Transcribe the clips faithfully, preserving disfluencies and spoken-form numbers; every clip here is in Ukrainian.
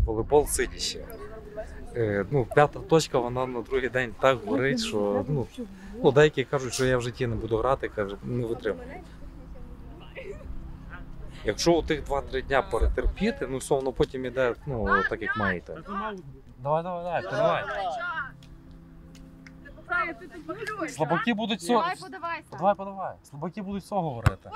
волейбол сидячи. Е, ну, п'ята точка, вона на другий день так горить, що ну, ну, деякі кажуть, що я в житті не буду грати, кажуть, не витримую. Якщо у тих два-три дня перетерпіти, ну все, воно потім іде, ну, так як має йти. Давай, давай, давай, давай. Слабаки будуть все. Давай, подавайся. Давай, подавай. Слабаки будуть все говорити.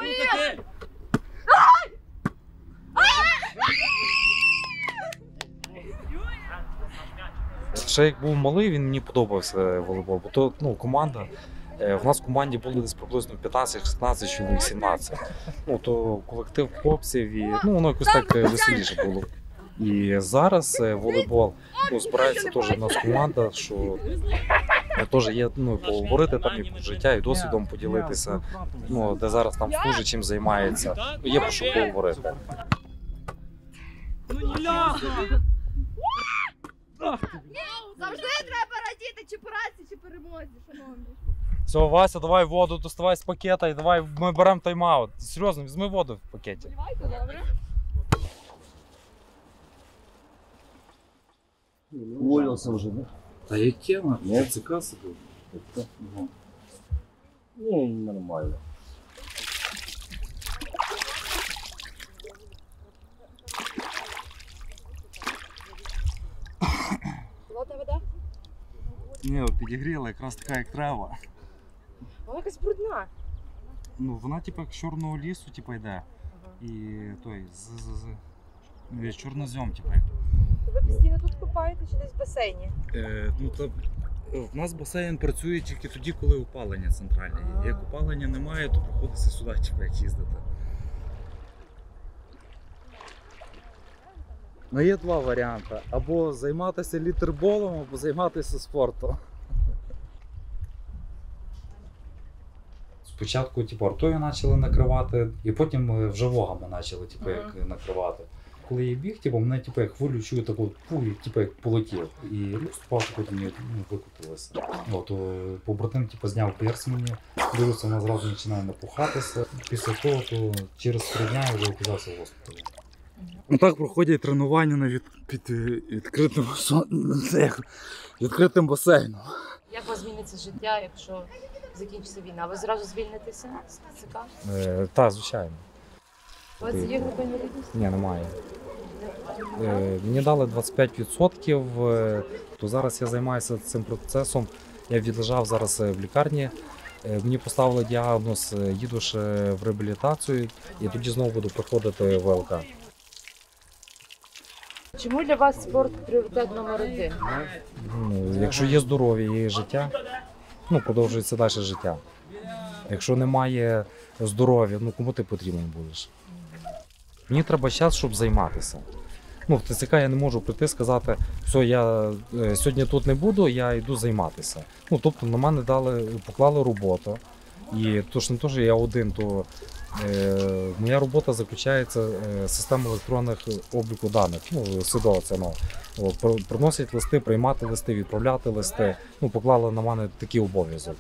Ще як був малий, він мені подобався волейбол, бо то ну, команда. В нас в команді було десь приблизно п'ятнадцять-шістнадцять чоловік, сімнадцять. Ну, то колектив хлопців і ну, воно якось так веселіше було. І зараз волейбол ну, збирається теж в нас команда, що теж є ну, поговорити там і про життя, і досвідом поділитися, ну, де зараз там служить, чим займається. Є про що поговорити. Завжди треба радіти, чи поразці, чи перемозі, шановні. Все, Вася, давай воду, доставай з пакета і давай ми беремо тайм-аут. Серйозно, візьми воду в пакеті. Давайте, добре. Уволился уже, да? Та яке на? Я ЦК сидів. Ну, нормально. Холодна вода? Ні, підігріла якраз така, як треба. Вона якась брудна. Ну, вона типу як з чорного лісу типу, йде. Ага. І той з, з, з, з чорнозем, типу. Ви постійно тут купаєте чи десь в басейні? Е, ну, то, в нас басейн працює тільки тоді, коли опалення центральне. А. Як опалення немає, то приходиться сюди типу, як їздити. Ну, є два варіанти. Або займатися літерболом, або займатися спортом. Спочатку типу, артою почали накривати, і потім вже вогами почали типу, як накривати. Коли я біг, типу, мене типу, як хвилю чую таку пулю, типу, як полетів. І ну, ступав, потім мені ну, викотилося. От, побратим типу, зняв перс мені, дивився, вона зразу починає напухатися. Після того, то через три дня я вже оказався в госпіталі. Отак проходять тренування на від, під відкритим, відкритим басейном. Як у вас зміниться життя, якщо закінчиться війна? Ви зразу звільнитеся з ТЦК? Е, так, звичайно. У вас є група інвалідності? Ні, немає. Е, мені дали двадцять п'ять відсотків, е, то зараз я займаюся цим процесом. Я відлежав зараз в лікарні. Е, мені поставили діагноз, їду ще в реабілітацію і тоді знову буду проходити ВЛК. Чому для вас спорт пріоритет номер один? Ну, якщо є здоров'я і життя, ну, продовжується далі життя. Якщо немає здоров'я, ну кому ти потрібен будеш? Мені треба час, щоб займатися. Ну, в ТЦК я не можу прийти і сказати, що я е, сьогодні тут не буду, я йду займатися. Ну, тобто на мене дали, поклали роботу. І то ж не те, що я один, то е, моя робота заключається е, система електронних обліку даних, ну, СИДО це, ну, приносять листи, приймати листи, відправляти листи. Ну, поклали на мене такий обов'язок.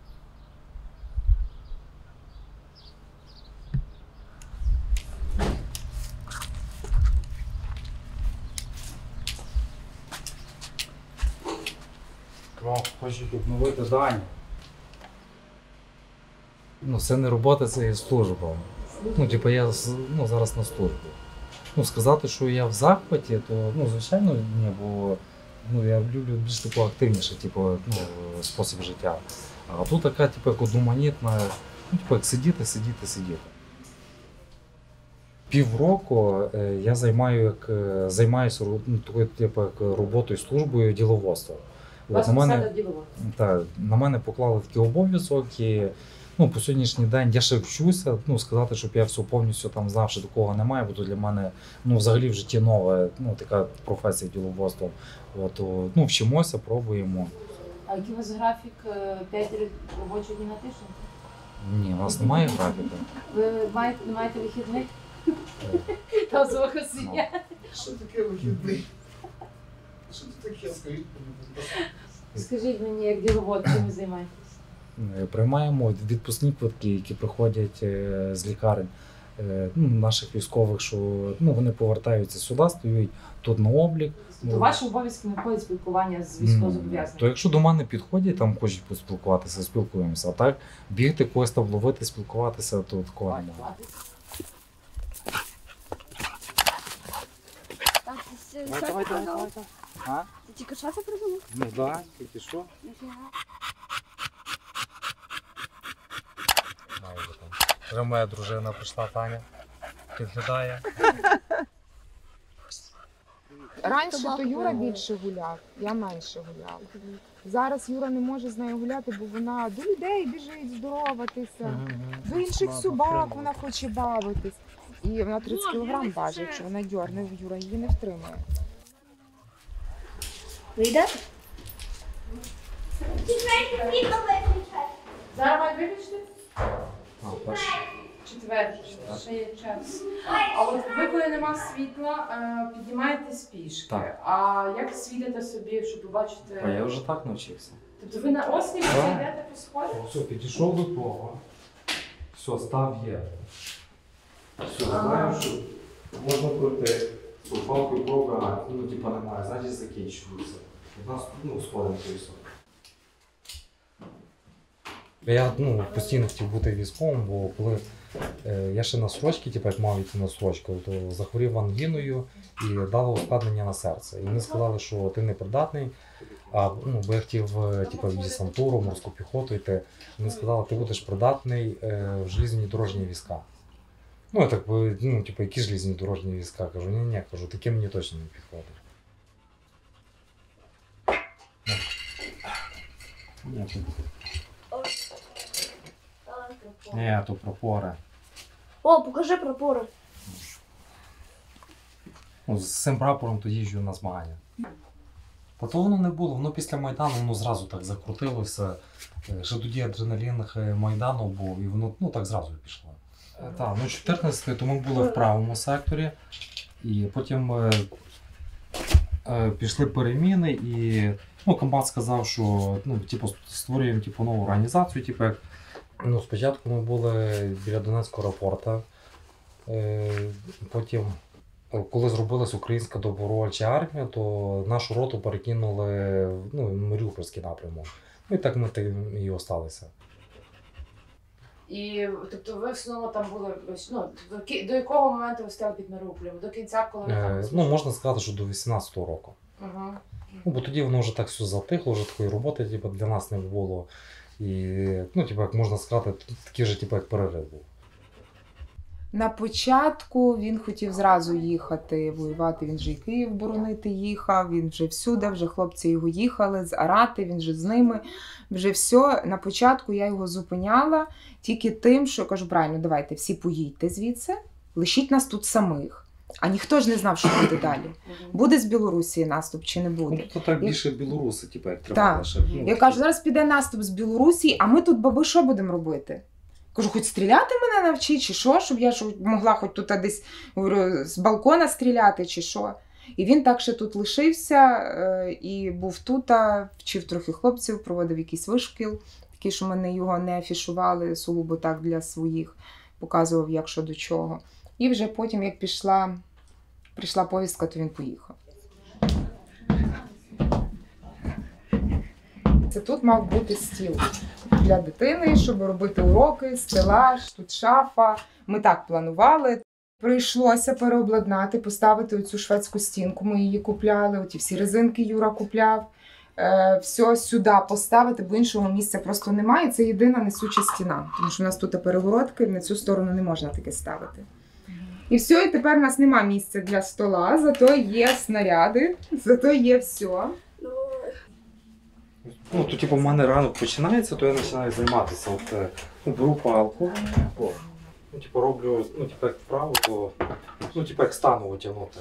Хочу обновити дані. Ну, це не робота, це є служба. Ну, типу, я ну, зараз на службі. Ну, сказати, що я в захваті, то, ну, звичайно, ні, бо ну, я люблю більш таку активніше, типу, ну, спосіб життя. А тут така, типу, як одноманітна, ну, типу, як сидіти, сидіти, сидіти. Півроку я займаю, як, займаюся ну, такою, типу, як роботою, службою діловодства. От, на, мене, та, на мене поклали такий обов'язок і ну, по сьогоднішній день я ще вчуся, ну, сказати, щоб я все повністю там знав, що такого немає, бо то для мене ну, взагалі в житті нова ну, така професія діловодством. От, ну, вчимося, пробуємо. А який у вас графік? п'ять робочих днів на тиждень? Ні, у нас немає графіку. Ви маєте, не маєте вихідних? Там звука сидять. Що таке вихідний? Що це таке, скажіть? Скажіть мені, як діловод, чим ви займаєтесь? Приймаємо відпускні квитки, які приходять з лікарень. е, ну, наших військових, що ну, вони повертаються сюди, стають тут на облік. То ваші обов'язки не входять спілкування з Ну, військовозобов'язаними? То якщо до мене підходять, там хочуть поспілкуватися, спілкуємося. А так бігти когось там ловити, спілкуватися, то такого немає. Так, ти що це придумав? А? Ти тільки що це придумав? Ну так, тільки що. Ніфіга. Вже моя дружина прийшла, Таня. Підглядає. Раніше то Юра більше гуляв, я менше гуляла. Зараз Юра не може з нею гуляти, бо вона до людей біжить здороватися, до інших собак вона хоче бавитись. І вона тридцять кілограм важить, якщо вона дьорне, Юра її не втримує. Ви йдете? Зараз має виключити? А, перше. Четвер, ще є час. А от ви, коли нема світла, е, піднімаєтесь пішки. Так. А як світите собі, щоб побачити? А я вже так навчився. Тобто ви на осліпі Так. йдете по сходах? Все, підійшов до того. Все, став є. Все, Ага. знаю, що можна пройти. З палкою пробігати, ну, типа немає, ззаді закінчується. У нас, ну, сходимо і все. Я ну, постійно хотів бути військовим, бо коли е, я ще на срочці, типу, як мав йти на срочку, то захворів ангіною і дало ускладнення на серце. І вони сказали, що ти не придатний, а ну, бо я хотів е, типу, в десантуру, морську піхоту йти. Вони сказали, ти будеш придатний е, в желізні дорожні війська. Ну, я так, би, ну, типу, які желізні дорожні війська? Кажу, ні, ні, кажу, таке мені точно не підходить. Ні, тут... Ні, то пропори. О, покажи прапори. Ну, з цим прапором то їжджу на змагання. Та то воно не було, воно після Майдану воно зразу так закрутилося. Е, Ще тоді адреналін е, Майдану був, і воно ну, так зразу пішло. Е, Так, ну чотирнадцятий, то ми були в правому секторі, і потім е, е, пішли переміни, і ну, комбат сказав, що ну, типу, створюємо типу, нову організацію. Типу, як, ну, спочатку ми були біля Донецького аеропорту, е, потім коли зробилась українська добровольча армія, то нашу роту перекинули ну, в Маріупольський напрямок. Ну і так ми тим і осталися. І тобто ви в основному там були, ну, до ки- до якого моменту ви стояли під Маріуполем? До кінця, коли ви там? Е, ну, можна сказати, що до вісімнадцятого року. Угу. Ну, бо тоді воно вже так все затихло, вже такої роботи типу, для нас не було. І, ну, типу, як можна сказати, такий же типу, як перерив був. На початку він хотів зразу їхати воювати, він вже і Київ боронити їхав, він вже всюди, вже хлопці його їхали з Арати, він вже з ними, вже все. На початку я його зупиняла тільки тим, що кажу, правильно, давайте всі поїдьте звідси, лишіть нас тут самих. А ніхто ж не знав, що буде далі. Буде з Білорусі наступ чи не буде. Ну, то так більше білоруси, типу, як треба. Так. Лише, ну, Я кажу, зараз піде наступ з Білорусі, а ми тут, баби, що будемо робити? Кажу, хоч стріляти мене навчи, чи що, щоб я ж могла хоч тут десь говорю, з балкона стріляти, чи що. І він так ще тут лишився е, і був тут, вчив трохи хлопців, проводив якийсь вишкіл, такий, що ми його не афішували, сугубо так для своїх, показував, як що до чого. І вже потім, як пішла, прийшла повістка, то він поїхав. Це тут мав бути стіл для дитини, щоб робити уроки, стелаж, тут шафа. Ми так планували. Прийшлося переобладнати, поставити оцю шведську стінку. Ми її купляли, оті всі резинки Юра купляв. Е, все сюди поставити, бо іншого місця просто немає. Це єдина несуча стіна, тому що у нас тут перегородки, на цю сторону не можна таке ставити. І все, і тепер у нас нема місця для стола, зато є снаряди, зато є все. Ну, то, типу, в мене ранок починається, то я починаю займатися. От, е, ну, беру палку, о, ну, типу, роблю, ну, типу, як вправо, то, ну, типу, як станово тягнути.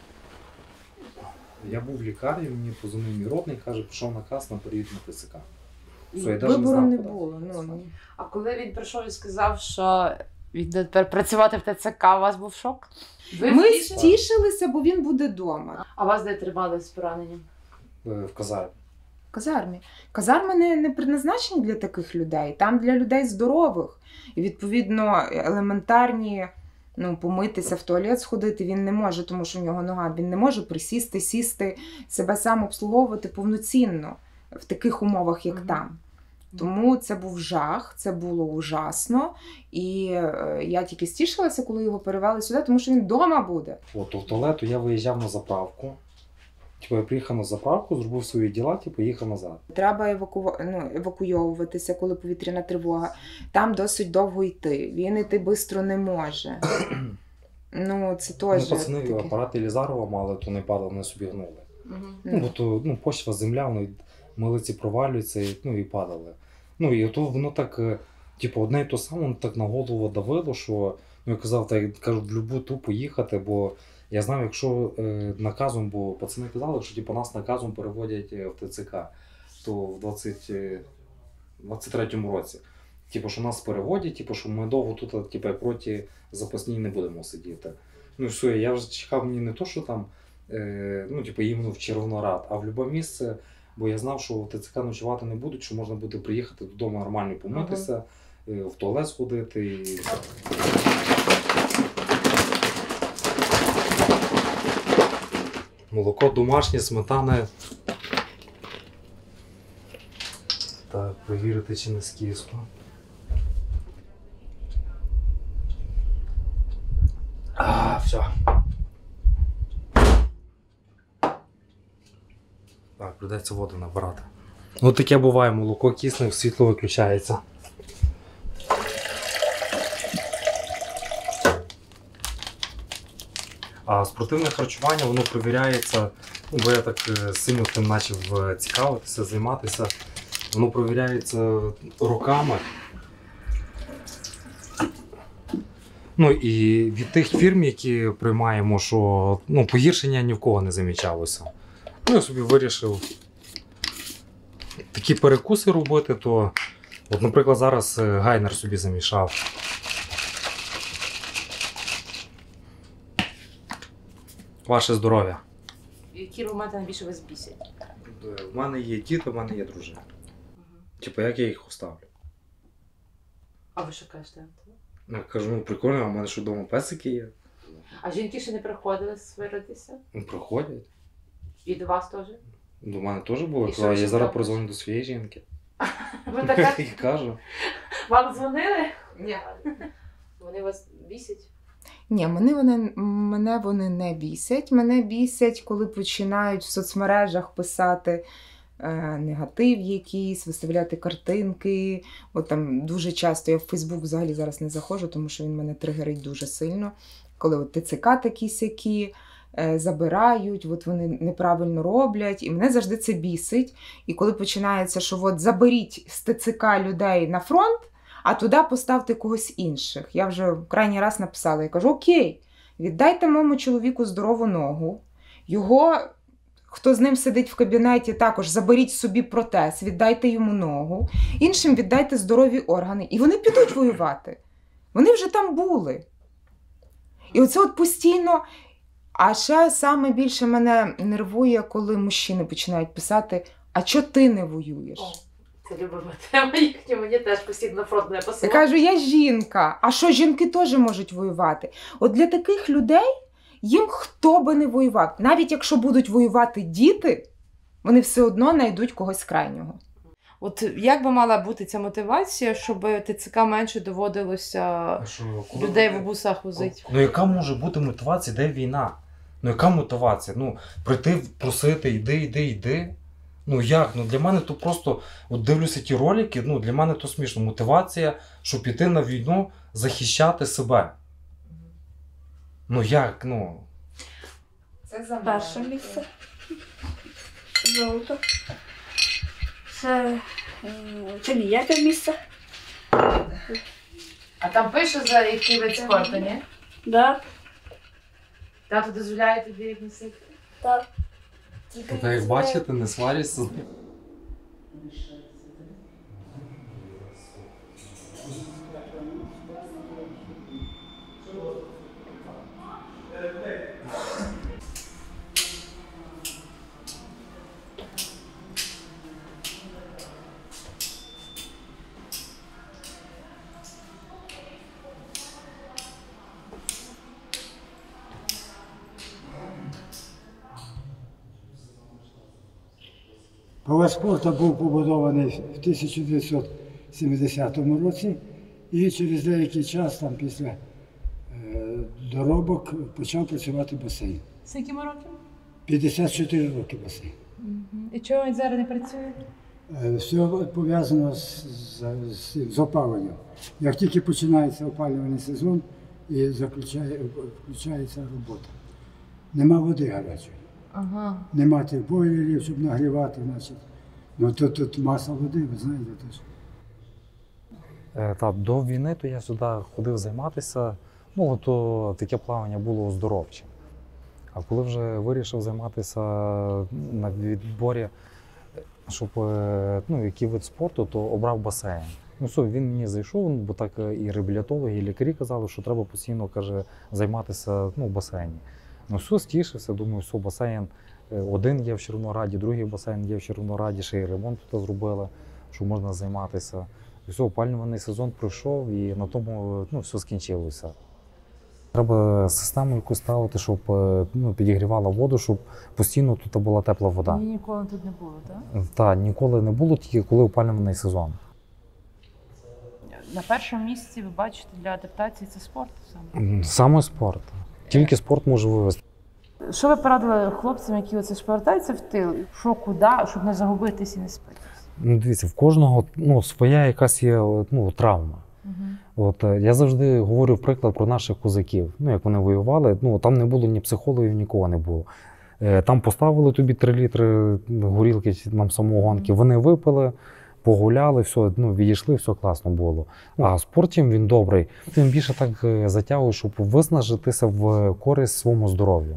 Я був в лікарні, мені позвонив мій родний, каже, пішов наказ на переїзд на ТЦК. Все, я навіть Вибору знав, не куди. було. Ну, А коли він прийшов і сказав, що він буде тепер працювати в ТЦК, у вас був шок? Ви ми втішили? стішилися, бо він буде вдома. А вас де тримали з пораненням? Е, В казармі. В казармі. Казарми не, не предназначені для таких людей, там для людей здорових. І, відповідно, елементарні Ну, помитися, в туалет сходити він не може, тому що в нього нога. Він не може присісти, сісти, себе сам обслуговувати повноцінно в таких умовах, як Мгм. там. Тому це був жах, це було ужасно. І е, я тільки стішилася, коли його перевели сюди, тому що він вдома буде. От в туалету я виїжджав на заправку. Типу, я приїхав на заправку, зробив свої діла, типу, їхав назад. Треба еваку... ну, евакуйовуватися, коли повітряна тривога. Там досить довго йти. Він йти швидко не може. Ну, це Ну, теж пацани таке. апарати Єлізарова мали, то не падали, вони собі гнули. Мгм. Ну, бо то, ну, почва, земля, вони милиці провалюються, і, ну, і падали. Ну, і то воно так, е, типу, одне і то саме, воно так на голову давило, що, ну, я казав, так, кажу, в любу тупо їхати, бо я знав, якщо е, наказом, бо пацани казали, що, типу, нас наказом переводять е, в ТЦК, то в двадцять, е, двадцять третьому році. Типу, що нас переводять, типу, що ми довго тут, типу, як проти запасній не будемо сидіти. Ну і все, я вже чекав мені не то, що там, е, ну, типу, іменно в Червоноград, а в любе місце, бо я знав, що в ТЦК ночувати не будуть, що можна буде приїхати додому нормально помитися, е, в туалет сходити. І... Молоко домашнє, сметани. Так, перевірити, чи не скисло. А, все. Так, придеться воду набирати. Ну таке буває, молоко кисне, світло виключається. А спортивне харчування, воно перевіряється, ну, бо я так е, сильно тим почав е, цікавитися, займатися. Воно перевіряється роками. Ну і від тих фірм, які приймаємо, що, ну, погіршення ні в кого не замічалося. Ну, я собі вирішив такі перекуси робити, то, от, наприклад, зараз е, гайнер собі замішав. Ваше здоров'я. Які моменти найбільше вас бісять? В мене є діти, в мене є дружина. Типу, як я їх оставлю? А ви що кажете? Я кажу, ну прикольно, а в мене що вдома песики є. А жінки ще не приходили сваритися? Ну, приходять. І до вас теж? До мене теж було. І що Коли ви я зараз робите? прозвоню до своєї жінки. Ви така... І кажу. Вам дзвонили? Ні. Вони вас бісять? Ні, мене вони, мене вони не бісять. Мене бісять, коли починають в соцмережах писати е, негатив якийсь, виставляти картинки. От там дуже часто я в Фейсбук взагалі зараз не заходжу, тому що він мене тригерить дуже сильно. Коли от ТЦК такі-сякі е, забирають, от вони неправильно роблять, і мене завжди це бісить. І коли починається, що от заберіть з ТЦК людей на фронт, а туди поставте когось інших. Я вже крайній раз написала, я кажу, окей, віддайте моєму чоловіку здорову ногу, його, хто з ним сидить в кабінеті, також заберіть собі протез, віддайте йому ногу, іншим віддайте здорові органи, і вони підуть воювати. Вони вже там були. І оце от постійно, а ще саме більше мене нервує, коли мужчини починають писати, а чого ти не воюєш? Це любима тема їхня, мені теж постійно на фронт не Я посилає. кажу, я жінка. А що, жінки теж можуть воювати? От для таких людей їм хто би не воював. Навіть якщо будуть воювати діти, вони все одно знайдуть когось крайнього. От як би мала бути ця мотивація, щоб ТЦК менше доводилося людей в бусах возити? Ну яка може бути мотивація, де війна? Ну яка мотивація? Ну, прийти просити, йди, йди, йди. Ну як? Ну для мене то просто, от дивлюся ті ролики, ну для мене то смішно. Мотивація, щоб піти на війну, захищати себе. Ну як, ну. Це за Перше місце. Золото. Це, е, це ніяке місце. А там пише, за який вид спорту, ні? Да, Тато дозволяє тобі їх носити? так. Та як бачите, не сварюся. Палац спорту був побудований в тисяча дев'ятсот сімдесятому році і через деякий час, там, після е, доробок, почав працювати басейн. Скільки років? п'ятдесят чотири роки басейн. І чого він зараз не працює? Е, Все пов'язано з, з, з, з опаленням. Як тільки починається опалювальний сезон і заключає, включається робота. Нема води гарячої. Ага. Нема тих бойлерів, щоб нагрівати, значить. Ну тут, тут маса води, ви знаєте теж. Е, Та, до війни то я сюди ходив займатися, ну то таке плавання було оздоровче. А коли вже вирішив займатися на відборі, щоб е, ну, який вид спорту, то обрав басейн. Ну все, він мені зайшов, бо так і реабілітологи, і лікарі казали, що треба постійно, каже, займатися ну, в басейні. Ну все, стішився, думаю, все, басейн один є в Червонограді, другий басейн є в Червонограді, ще й ремонт тут зробили, що можна займатися. І все, опалювальний сезон пройшов і на тому ну, все скінчилося. Треба систему якусь ставити, щоб ну, підігрівала воду, щоб постійно тут була тепла вода. Її ніколи тут не було, так? Так, ніколи не було, тільки коли опалювальний сезон. На першому місці ви бачите для адаптації це спорт саме. Саме спорт. Тільки спорт може вивести. Що ви порадили хлопцям, які оце ж повертаються в тил, що куди, щоб не загубитись і не спитись? Ну, дивіться, в кожного ну, своя якась є ну, травма. Угу. От, е, я завжди говорю приклад про наших козаків. Ну, як вони воювали, ну, там не було ні психологів, нікого не було. Е, там поставили тобі три літри горілки, нам самогонки, вони випили, погуляли, все, ну, відійшли, все класно було. А спорт чим він добрий, тим більше так е, затягує, щоб виснажитися в користь своєму здоров'ю.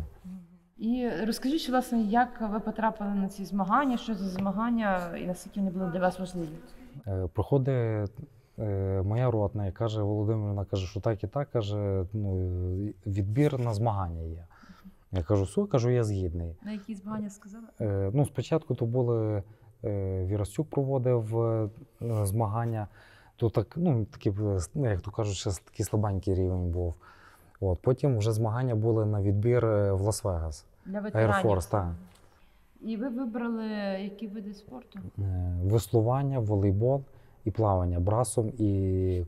І розкажіть, що, власне, як ви потрапили на ці змагання, що за змагання і наскільки вони були для вас важливі? Е, Проходить е, моя ротна і каже, Володимирівна, каже, що так і так, каже, ну, відбір на змагання є. Я кажу, все, кажу, я згідний. На які змагання сказали? Е, ну, спочатку то були, е, Вірастюк проводив е, змагання, то так, ну, такі, ну, як то кажуть, ще такий слабенький рівень був. От, потім вже змагання були на відбір в Лас-Вегас. Для ветеранів. Air Force, так. І ви вибрали які види спорту? Е, Веслування, волейбол і плавання брасом і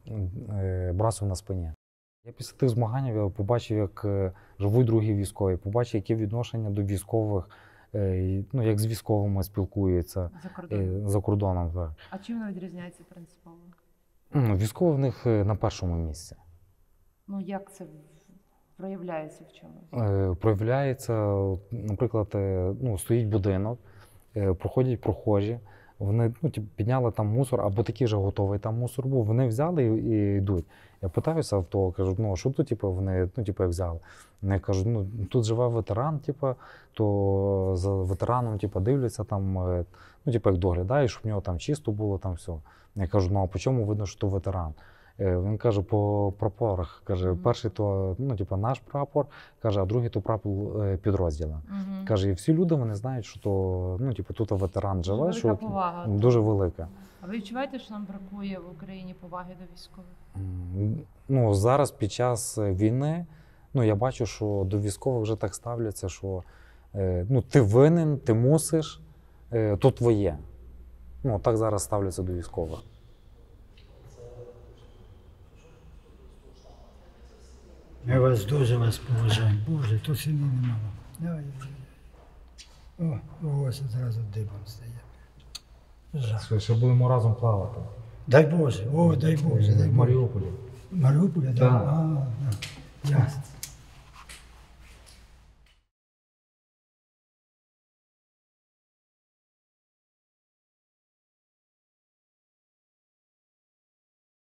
е, брасом на спині. Я після тих змагань я побачив, як е, живуть другі військові, побачив, яке відношення до військових, е, ну, як з військовими спілкуються За кордоном. е, за кордоном. Так. А чим воно відрізняється принципово? Ну, військові в них е, на першому місці. Ну, як це проявляється в чомусь? Е, Проявляється, от, наприклад, е, ну, стоїть будинок, е, проходять прохожі, вони ну, типу, підняли там мусор, або такий вже готовий там мусор був, вони взяли і, і йдуть. Я питаюся в того, кажу, ну що тут типу, вони ну, типу, взяли? Вони кажуть, ну тут живе ветеран, типу, то за ветераном типу, дивляться, там, е, ну, типу, як доглядають, щоб в нього там чисто було, там все. Я кажу, ну а по чому видно, що то ветеран? Він каже, по прапорах. Каже, mm-hmm. перший то ну, типу, наш прапор, каже, а другий то прапор підрозділу. Mm-hmm. Каже, і всі люди вони знають, що то, ну, типу, тут ветеран живе, велика що повага. Дуже велика. А ви відчуваєте, що нам бракує в Україні поваги до військових? Ну, зараз під час війни, ну, я бачу, що до військових вже так ставляться, що ну, ти винен, ти мусиш, то твоє. Ну, так зараз ставляться до військових. Ми вас дуже вас поважаємо. Боже, то сильно немало. О, ось одразу дибом стає. Жах. Ще будемо разом плавати. Дай Боже, о, дай Боже, дай Боже. В Маріуполі. В Маріуполі, так? Так. А, ясно.